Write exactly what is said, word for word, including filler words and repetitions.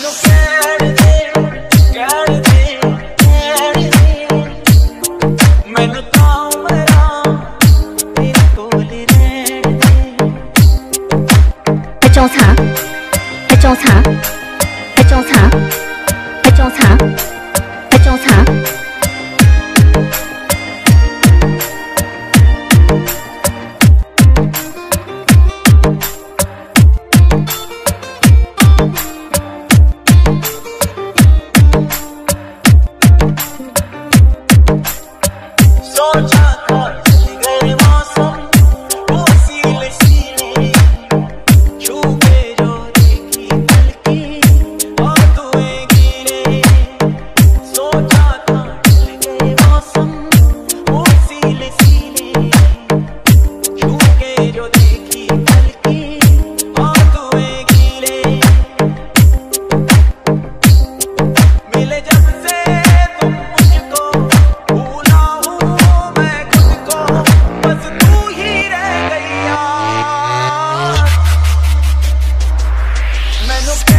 मैनू कैड़ दे कैड़ दे कैड़ दे मैनू तां मरा तेरे कोल रहण दे 爱种茶，爱种茶，爱种茶，爱种茶，爱种茶。 सोचा था चल गए मौसम वो सीले सीले छू के जो देखी पलकी और दुएं गिरे सोचा था चल गए मौसम वो सीले सीले छू के जो देखी पलकी और दुएं गिरे मिले जब से तुम मुझको भूला हूँ मैं खुद को बस तू ही रह गई यार मैनू